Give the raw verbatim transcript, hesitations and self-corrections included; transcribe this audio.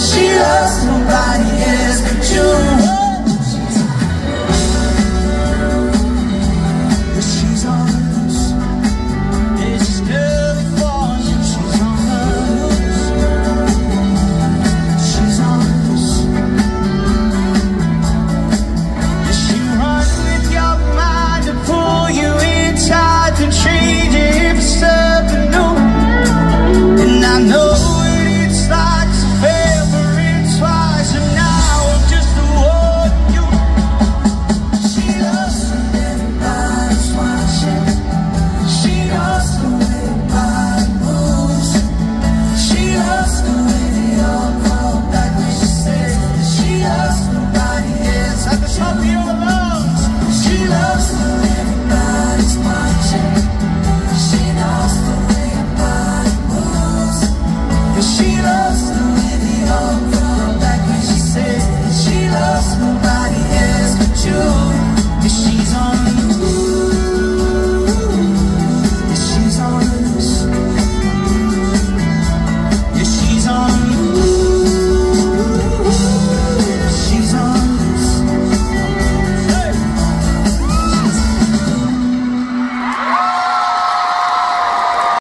she loves nobody else but you. She's on the loose. Yeah, she's good for you. She's on the loose. She's on the loose. Yeah, she runs with your mind to pull you inside, to trade you for something new. And I know what it's like to fail for it twice, and now I'm just the one you. She loves when everybody's watching. She loves the way your body moves. She loves the way they all fall back when she says that she loves nobody else. At the top of your lungs. She loves when everybody's watching. She knows the way your body moves. And she loves the way they all fall back when she says that she loves nobody else but you.